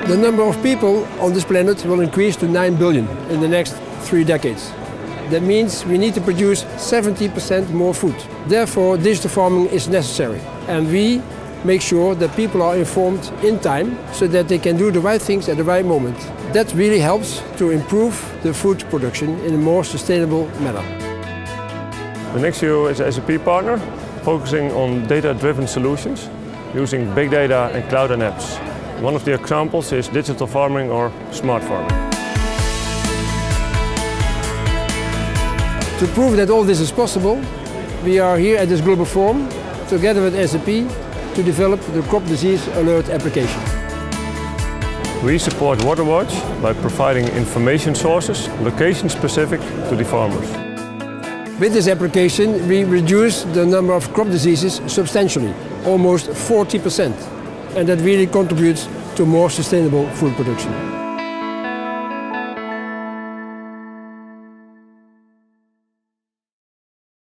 The number of people on this planet will increase to 9 billion in the next 3 decades. That means we need to produce 70% more food. Therefore, digital farming is necessary. And we make sure that people are informed in time so that they can do the right things at the right moment. That really helps to improve the food production in a more sustainable manner. The Next View is an SAP partner focusing on data-driven solutions using big data and cloud and apps. One of the examples is digital farming or smart farming. To prove that all this is possible, we are here at this global forum together with SAP to develop the crop disease alert application. We support Waterwatch by providing information sources, location specific to the farmers. With this application, we reduce the number of crop diseases substantially, almost 40%. And that really contributes to more sustainable food production.